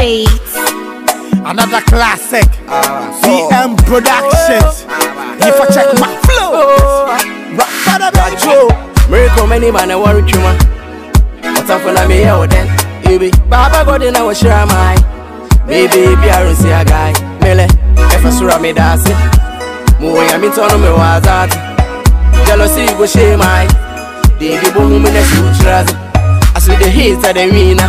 beats. Another classic. VM Productions. If I check my flow. Miracle many man I worry you man. What's up when I'm here then? You be Baba God in our share my. Baby, be I don't see a guy. Mele, if I saw me dance it. Moving I mean turn me was that. Jealousy go shame my. They be boom in the suture. I see the hits at the arena.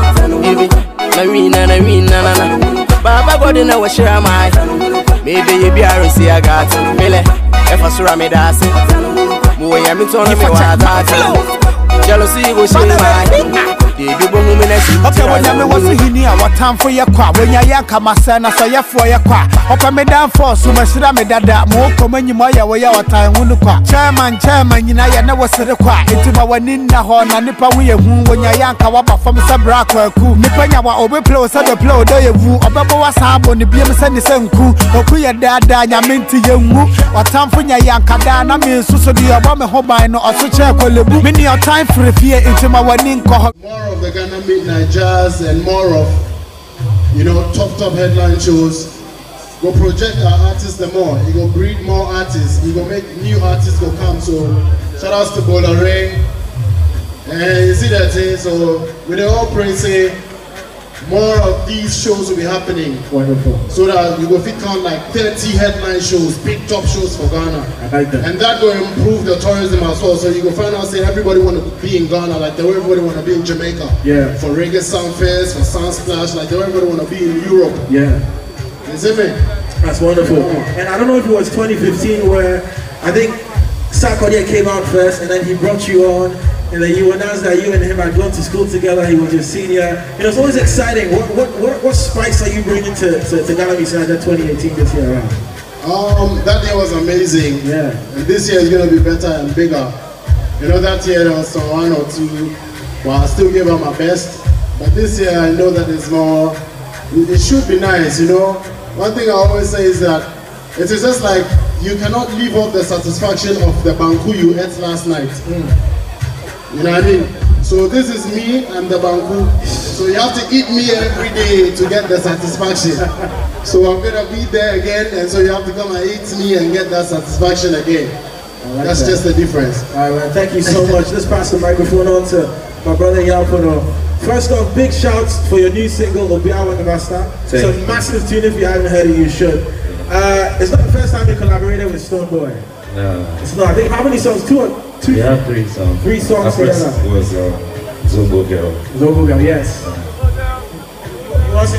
Arena. Baba God in our share my. Maybe you be I don't see a guy. Mele, if I saw me dance it. Moving I mean turn me was that. Jealousy go shame my. Okay, when you want to hear what time for your car, when you're young, come and so you for your car. Open me down for so much that me that more common you moya where your time when the car. Chairman, you know, you never said a car. Into my one in the horn and nipper we a woo when you're young, Kawaba from Sabra, cool. Nippanya or we blow, so the blow, do you woo, or Baba was up on the BM Sunday Sun cool, or Kuya Dada, you mean to you woo, or time for your young Kadana means so the Obama Hobino or such a call. Many your time for a fear into my one in cohort. Of the Ghana Naijas and more of, you know, top headline shows. Go project our artists the more. You go breed more artists. You go make new artists go come. So shout outs to Bolare. And you see that thing. So we all pray say more of these shows will be happening. Wonderful. So that you go fit count like 30 headline shows, big top shows for Ghana. I like that. And that will improve the tourism as well. So you go find out say everybody want to be in Ghana like the way everybody want to be in Jamaica. Yeah. For Reggae Sound Fest, for Sound Splash, like the way everybody want to be in Europe. Yeah. You see me? That's wonderful. And I don't know if it was 2015 where I think Sarkodie came out first and then he brought you on. And then you announced that you and him had gone to school together. He was your senior. You know, it's always exciting. What spice are you bringing to Ghana Naija 2018 this year around? That year was amazing. Yeah. And this year is going to be better and bigger. You know, that year there was some one or two. Well, I still gave out my best. But this year I know that it's more. It should be nice. You know, one thing I always say is that it is just like you cannot leave off the satisfaction of the banku you ate last night. You know what I mean? So this is me and the banku. So you have to eat me every day to get the satisfaction. So I'm gonna be there again, and so you have to come and eat me and get that satisfaction again. Like That's just the difference. All right, man. Thank you so much. Let's pass the microphone on to my brother Pono. First off, big shouts for your new single, Obiawa Nabasta. It's a massive tune. If you haven't heard it, you should. It's not the first time you collaborated with Stonebwoy. No. It's not. I think how many songs? Two. We have 3 songs. 3 songs together. It was Zongo Girl. Zongo Girl, yes. You want to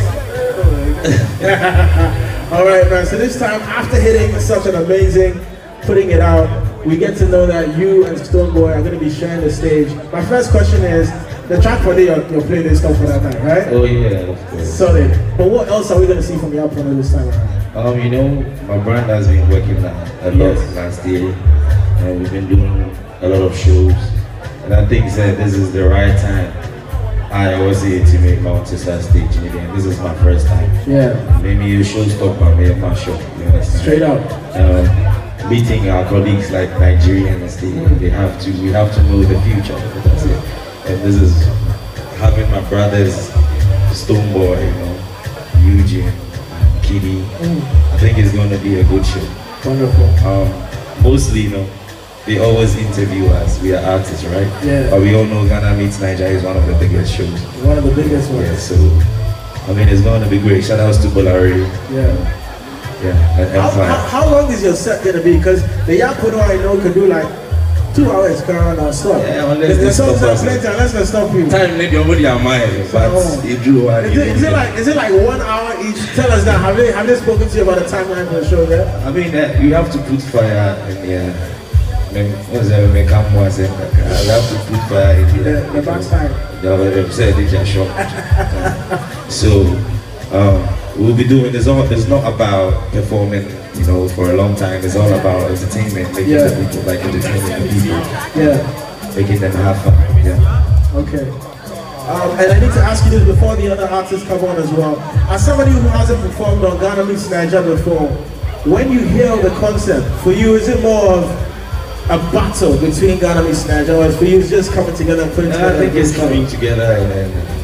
sing? All right, man. So this time, after hitting such an amazing, putting it out, we get to know that you and Stonebwoy are going to be sharing the stage. My first question is, the track for the you're playing this stuff for that night, right? Oh yeah, of course. Solid. But what else are we going to see from Pono this time around? You know, my brand has been working a lot last year, and we've been doing a lot of shows, and I think that this is the right time. I always say to make my own sister stage again. This is my first time. Yeah. Maybe a showstopper, maybe my show. You understand? Straight up. Meeting our colleagues like Nigerians, we have to know the future. That's it. And this is having my brothers, Stonebwoy, you know, Eugene, KiDi. I think it's going to be a good show. Wonderful. Mostly, you know, they always interview us. We are artists, right? Yeah. But we all know Ghana Meets Naija is one of the biggest shows. One of the biggest ones. Yeah, so, I mean, it's going to be great. Shout outs to Bolare. Yeah. Yeah, and how long is your set going to be? Because the Pono I know can do like 2 hours current or stop. Yeah, unless the songs are plenty, unless they stop you. Time maybe already are mine, but it drew one. Is it like 1 hour each? Tell us that. Have they spoken to you about the timeline for the show there? I mean, you have to put fire in what's that? We come once and I have to put fire in the backside. They said they can shock. So we'll be doing this. It's not about performing, you know, for a long time. It's all about entertainment, making the people like entertaining the people. Yeah. Making them have fun. Yeah. Okay. And I need to ask you this before the other artists come on as well. As somebody who hasn't performed on Ghana Meets Naija before, when you hear the concept, for you, is it more of a battle between Ghana Meets Naija, or for you it's just coming together and putting together? I think it's coming together and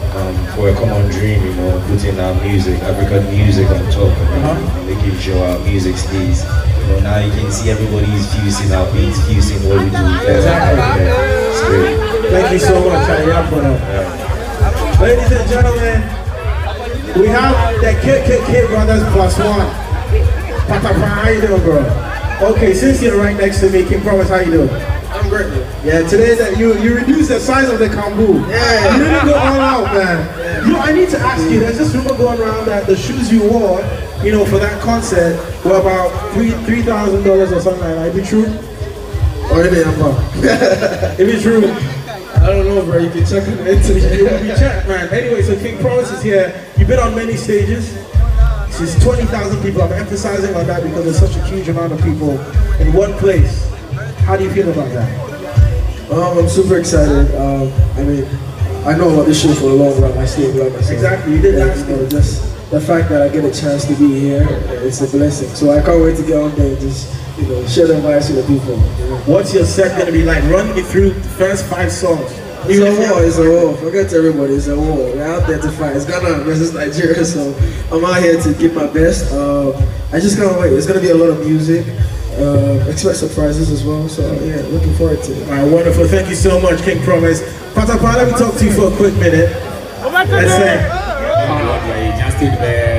for a common dream, you know, putting our music, African music on top, and making sure our music stays. You know, now you can see everybody's fusing our beats, fusing what we do. It's great. Thank you so much, Pono. Ladies and gentlemen, we have the KKK Brothers +1. Patapaa, how you doing, bro? Okay, since you're right next to me, King Promise, how you doing? I'm great. Yeah, today that you reduced the size of the kambu. Yeah. You didn't go all out, man. You know, I need to ask you, there's this rumor going around that the shoes you wore, you know, for that concert were about $3,000 or something like that. Is it true? Or is it about? If it's true, I don't know, bro. You can check it into it will be checked, man. Anyway, so King Promise is here. You've been on many stages. There's 20,000 people. I'm emphasizing on that because there's such a huge amount of people in one place. How do you feel about that? I'm super excited. I mean, I know about this show for a long run. I stayed like myself. Exactly, you did last year. Just the fact that I get a chance to be here, it's a blessing. So I can't wait to get on there and just, you know, share the vibes with the people. You know? What's your set gonna be like? Run me through the first 5 songs. It's a war, it's a war. Forget everybody, it's a war. We're out there to fight. It's Ghana versus Nigeria, so I'm out here to give my best. I just can't wait. It's gonna be a lot of music. Expect surprises as well, so yeah, looking forward to it. Alright, wonderful. Thank you so much, King Promise. Patapaa, let me talk to you for a quick minute. Let's say. Just did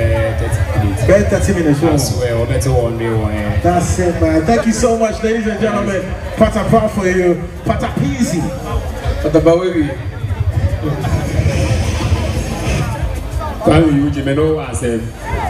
30 minutes. I swear, better one day. That's it, man. Thank you so much, ladies and gentlemen. Patapaa for you. Patapeezy. Patapaa, baby. Kuami Eugene, I know what I said.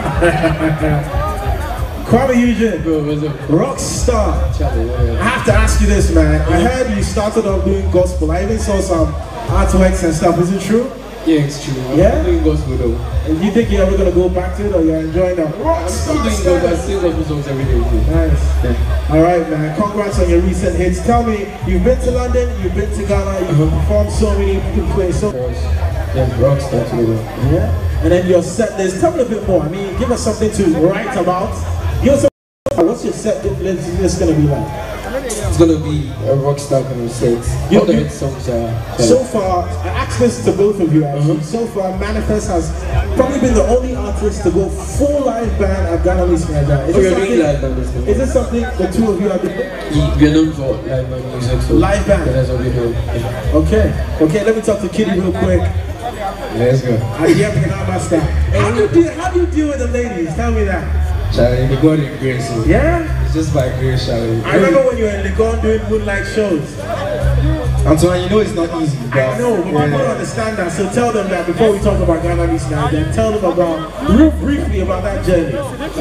Kuami Eugene, rock star. I have to ask you this, man. I heard you started off doing gospel. I even saw some artworks and stuff. Is it true? Yeah, it's true. Yeah? I'm doing gospel though. And do you think you're ever going to go back to it, or you're enjoying that? I'm still doing gospel. I sing gospel songs every day. Nice. Yeah. Alright, man. Congrats on your recent hits. Tell me, you've been to London, you've been to Ghana, you've performed so many places. So yeah, rock star too. Yeah. And then your set list. Tell me a bit more. I mean, give us something to write about. Give us what's your set list going to be like? It's gonna be a rock star kind of set. All the hit songs are. So far, I asked this to both of you actually. So far, Manifest has probably been the only artist to go full live band at Ghana Naija. Is this something the two of you are doing? We're known for live band music. So live band. That's what we do. Yeah. Okay. Let me talk to KiDi real quick. Let's go. How do you deal with the ladies? Tell me that. Charlie, the God in grace. Yeah? It's just by grace, Charlie. I remember when you were in Legon doing moonlight shows. Antoine, you know it's not easy. I know, but people don't understand that. So tell them that before we talk about Ghana Naija, tell them about, briefly about that journey.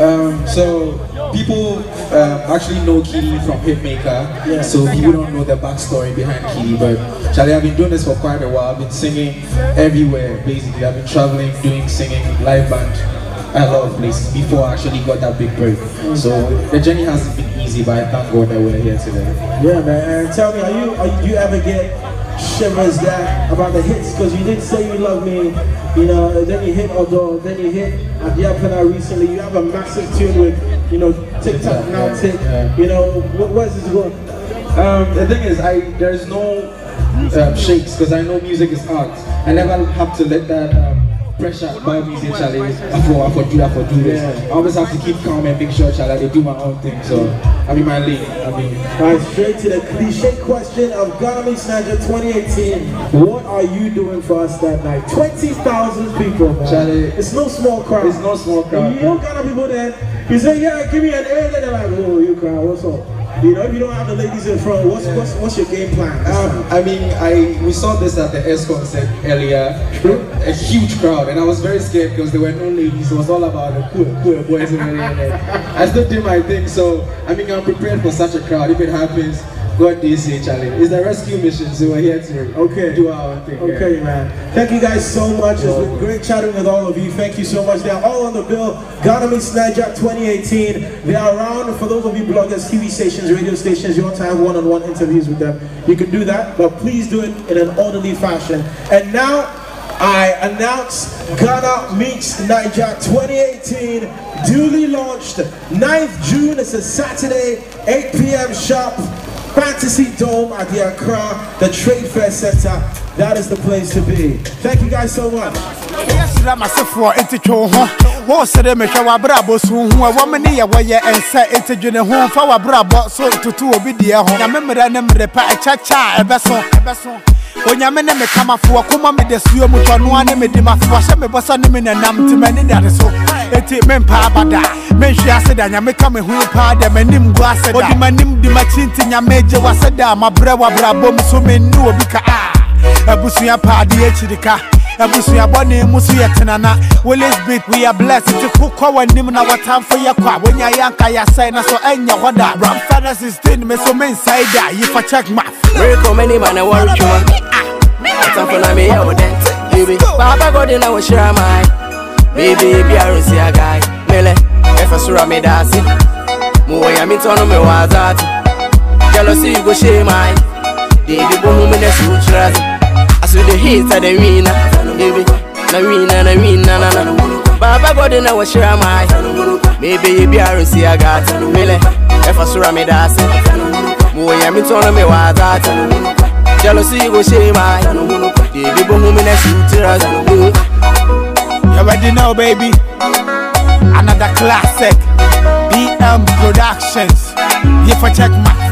So people actually know KiDi from Hitmaker. Yeah. So people don't know the backstory behind KiDi. But Charlie, I've been doing this for quite a while. I've been singing everywhere, basically. I've been traveling, doing singing, live band. A lot of places before I actually got that big break. So the journey hasn't been easy, but I thank God that we're here today. Yeah, man. And tell me, do you ever get shivers that about the hits? Because you did Say You Love Me, you know, then you hit Odo, then you hit Adiapana recently. You have a massive tune with, you know, TikTok now Tick. You know, where's this going? The thing is, there's no shakes because I know music is art. I never have to let that pressure by music challenge. I for do this. I always have to keep calm and make sure I do my own thing. So I'm in my lane. Right, straight to the cliche question of Ghana Naija 2018. What are you doing for us that night? 20,000 people, man. Charlie, it's no small crowd. It's no small crowd. You don't Ghana people there. You say, yeah, give me an A, and they're like, oh, you crowd, what's up? You know, if you don't have the ladies in front, what's your game plan? I mean, we saw this at the S concert earlier. A huge crowd, and I was very scared because there were no ladies. It was all about the cool boys over there. I still did my thing, so I mean, I'm prepared for such a crowd. If it happens, God did say, Charlie. It's a rescue mission, so we're here to do our own thing. Okay, man. Thank you guys so much. It's been great chatting with all of you. Thank you so much. They're all on the bill. Ghana Naija 2018. They are around for those of you bloggers, TV stations, radio stations. You want to have one-on-one interviews with them, you can do that, but please do it in an orderly fashion. And now, I announce Ghana Naija 2018, duly launched 9th June. It's a Saturday, 8 p.m. sharp. Fantasy Dome at the Accra, the Trade Fair Center. That is the place to be. Thank you guys so much. Onyamene me kama fuwa kuma me desuo mutonoa ne me di mafuwa hye me bosa ne me nanam timani dade so eti me mpa abada me hwe aseda nyame ka me hu pa de manim gu aseda odi manim di machinti nyame je waseda mabre wabra bom so me nu obi ka abusua pa de echirika abusua bone musu yetenana Willis beat we are blessed to kokwa wanim na watam for ye kwa wenya yanka ya sai na so enya hoda ram father 16 me so me inside that you for check my very many man I worry you watam for na me ya woden baby baba god na wo share my baby bi arusi a guy mele efa sura me dasi mo ya mi tono me wazat jealousy go share my baby bomu me na sutra as the hits at the winner baby na winner na baba god na wo share my maybe you be arusi a got mele efa sura me dasi mo ya mi tono me wazat jealousy go share my baby bomu me na sutra you already know baby another classic BM Productions you for check my